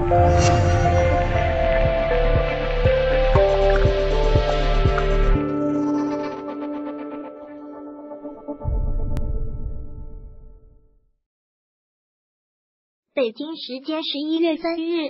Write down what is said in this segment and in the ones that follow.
北京时间11月3日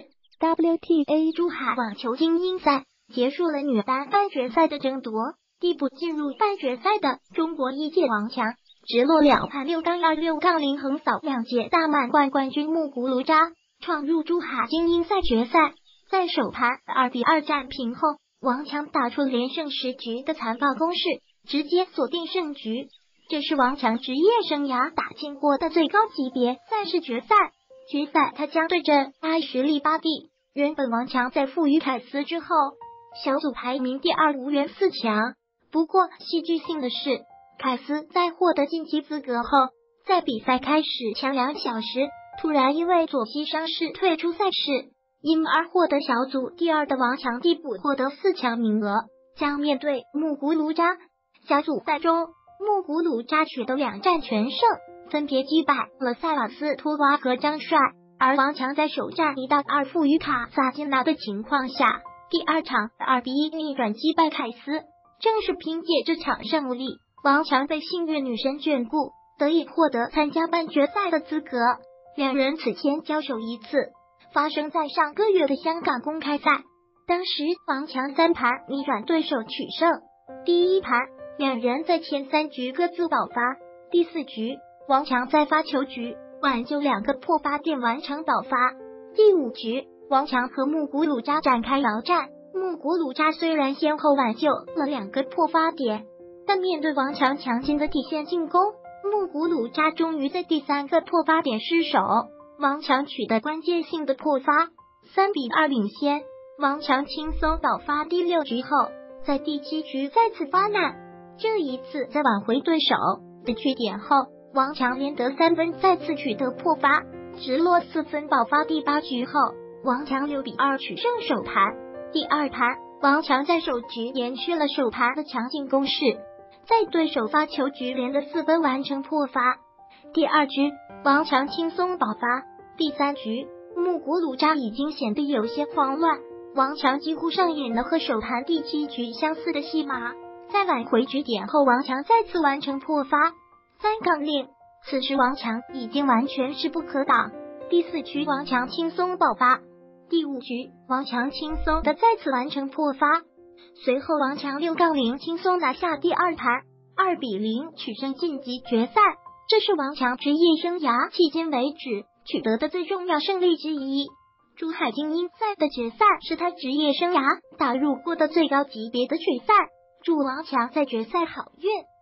，WTA 珠海网球精英赛结束了女单半决赛的争夺，递补进入半决赛的中国一届王强，直落2盘6-2、6-0横扫2届大满贯冠军木古鲁扎，闯入珠海精英赛决赛。在首盘2-2战平后，王强打出连胜10局的残暴攻势，直接锁定胜局。这是王强职业生涯打进过的最高级别赛事决赛。决赛他将对阵阿什利巴蒂。原本王强在负于凯斯之后，小组排名第2，无缘4强。不过戏剧性的是，凯斯在获得晋级资格后，在比赛开始前2小时，突然因为左膝伤势退出赛事，因而获得小组第2的王强递补获得4强名额，将面对木古鲁扎。小组赛中，木古鲁扎取得2战全胜，分别击败了塞瓦斯托娃和张帅，而王强在首战1-2负于卡萨金娜的情况下，第2场2-1逆转击败凯斯。正是凭借这场胜利，王强被幸运女神眷顾，得以获得参加半决赛的资格。两人此前交手一次，发生在上个月的香港公开赛，当时王强3盘逆转对手取胜。第1盘，两人在前3局各自爆发，第4局王强在发球局挽救2个破发点完成爆发。第5局，王强和木古鲁扎展开鏖战，木古鲁扎虽然先后挽救了2个破发点，但面对王强强劲的底线进攻，木古鲁扎终于在第3个破发点失手，王强取得关键性的破发，3-2领先。王强轻松爆发第6局后，在第7局再次发难，这一次在挽回对手的据点后，王强连得3分，再次取得破发，直落4分爆发。第8局后，王强6-2取胜首盘。第2盘，王强在首局延续了首盘的强劲攻势，在对手发球局连得4分完成破发。第2局，王强轻松爆发。第3局，木古鲁扎已经显得有些慌乱，王强几乎上演了和首盘第7局相似的戏码，在挽回局点后，王强再次完成破发3-0。此时王强已经完全势不可挡。第4局，王强轻松爆发。第5局，王强轻松的再次完成破发。随后王强6-0轻松拿下第2盘，2-0取胜晋级决赛。这是王强职业生涯迄今为止取得的最重要胜利之一。珠海精英赛的决赛是他职业生涯打入过的最高级别的决赛，祝王强在决赛好运。